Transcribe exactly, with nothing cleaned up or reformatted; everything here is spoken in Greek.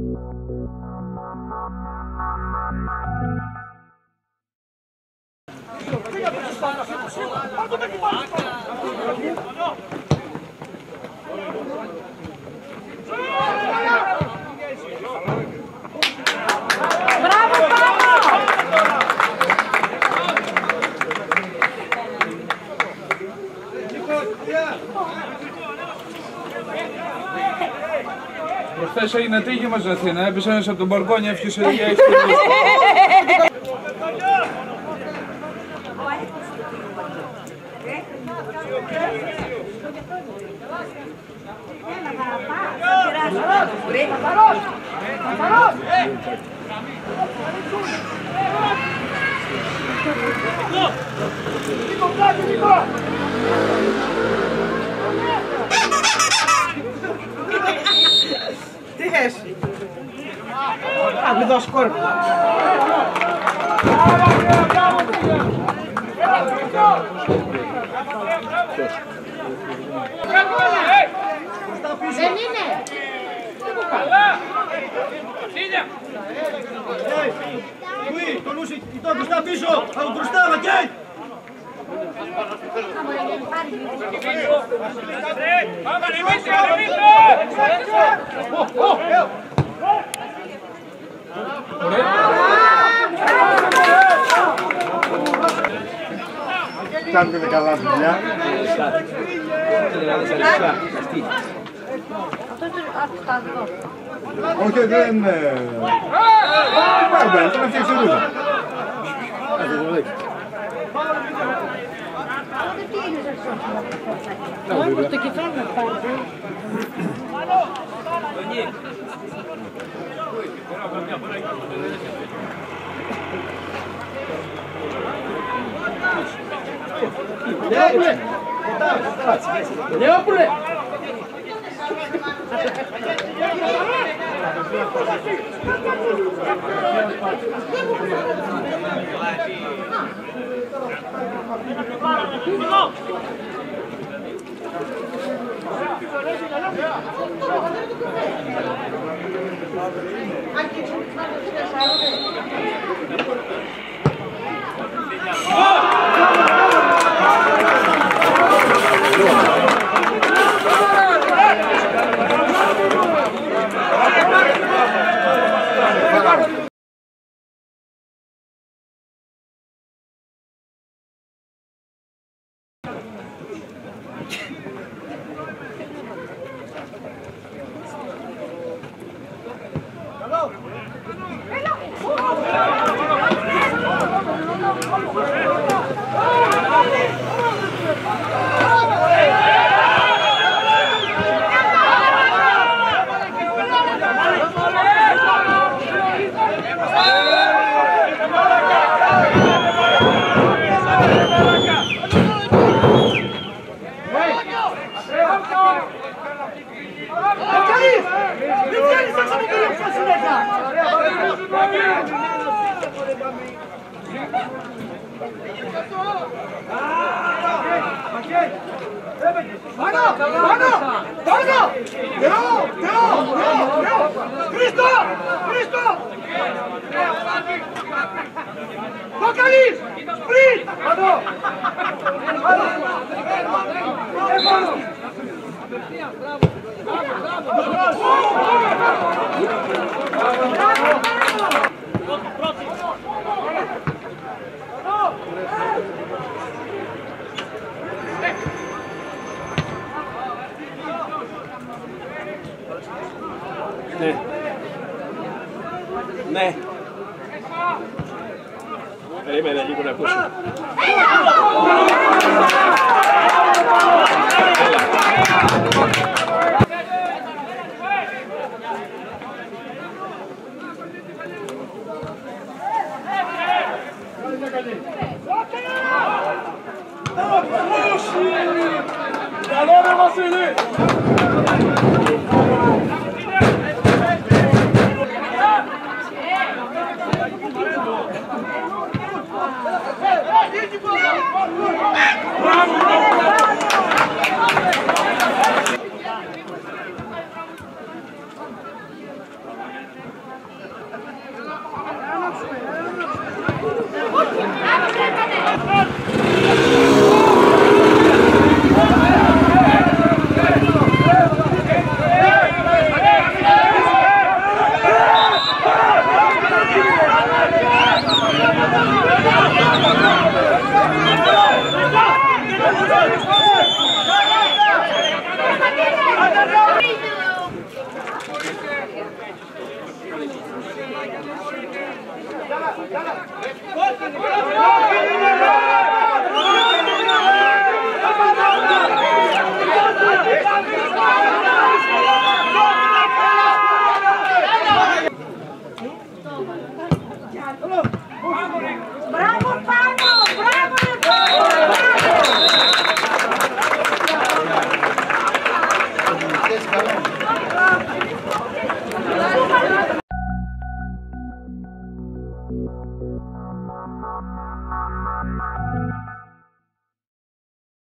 Προχθές έγινε τύχημα στην Αθήνα, έπεσε ένας από τον μπαλκόνι, έφυγε για έξι. Τι θες? Α, μην δώσει κόρπο. Δεν είναι. Κουί, το νους η τόπη στα πίσω, από μπροστά, Μακέι! Πάμε, ρεμίστε, ρεμίστε! Κάνετε καλά δουλειά. Όχι, δεν... Πάρε, δεν φτιάξει ρούζα. Όμως το κεφάλι να πάρει. Λεόπουλε! Λεόπουλε! Ναι. Ναι. Περίμενε λίγο να ακούσω. Καλό ρε Βασίλη! Μπράβο πάνω! Μπράβο ρε!